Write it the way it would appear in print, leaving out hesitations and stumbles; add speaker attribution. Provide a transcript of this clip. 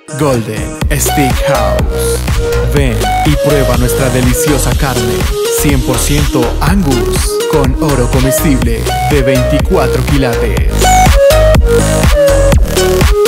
Speaker 1: Golden Steakhouse. Ven y prueba nuestra deliciosa carne 100% Angus con oro comestible de 24 quilates.